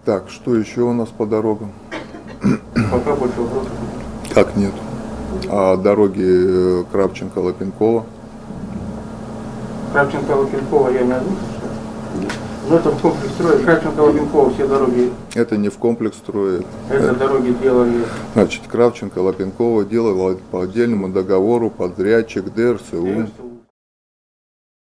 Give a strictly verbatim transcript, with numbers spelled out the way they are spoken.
Так, что еще у нас по дорогам? Пока больше вопросов. Как нет? А дороги Кравченко-Лапенкова? Кравченко-Лапенкова я не озвучил, что? Но это в комплекс строя. Кравченко-Лапенкова все дороги. Это не в комплекс строя. Это, это дороги делали. Значит, Кравченко-Лапенкова делала по отдельному договору подрядчик ДРСУ.